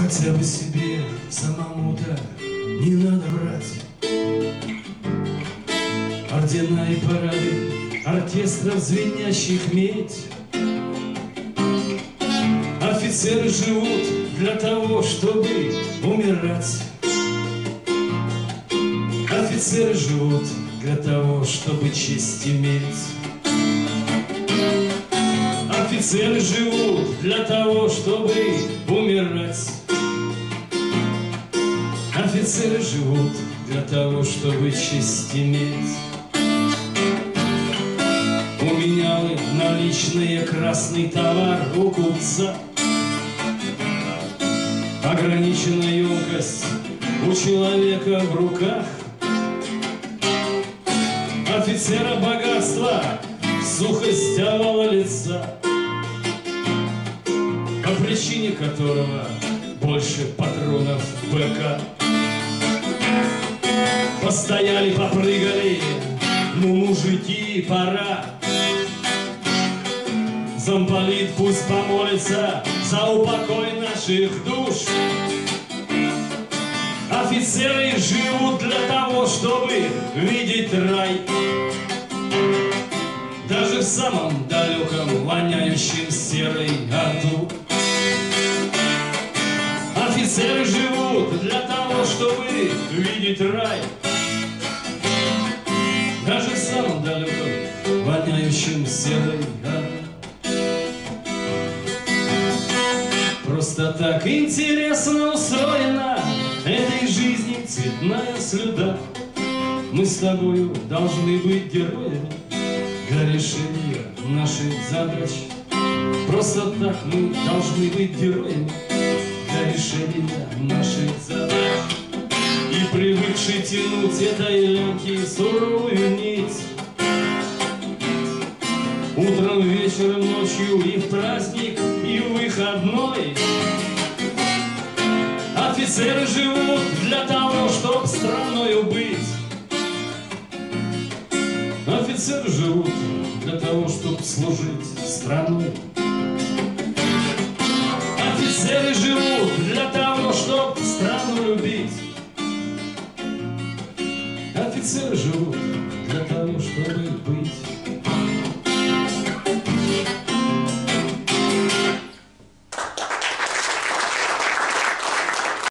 Хотя бы себе самому-то не надо брать ордена и парады оркестров звенящих медь. Офицеры живут для того, чтобы умирать. Офицеры живут для того, чтобы честь иметь. Офицеры живут для того, чтобы умирать. Офицеры живут для того, чтобы честь иметь. У меня наличные красный товар у купца. Ограниченная емкость у человека в руках. Офицера богатства, сухость овала лица, по причине которого больше патронов в БК. Постояли, попрыгали, ну, мужики, пора. Замполит пусть помолится за упокой наших душ. Офицеры живут для того, чтобы видеть рай. Даже в самом далеком, воняющем серой аду. Офицеры живут для того, чтобы видеть рай. Даже в самом далеком, воняющем серой аду. Просто так интересно устроена этой жизни цветная слюда. Мы с тобою должны быть героями для решения наших задач. Просто так мы должны быть героями для решения наших задач. И привыкший тянуть этой ленки суровую нить, утром, вечером, ночью и в праздник, и в выходной. Офицеры живут для того, чтоб страною быть. Офицеры живут для того, чтоб служить страной. Офицеры живут для того, чтоб страну любить. Офицеры живут для того, чтобы быть.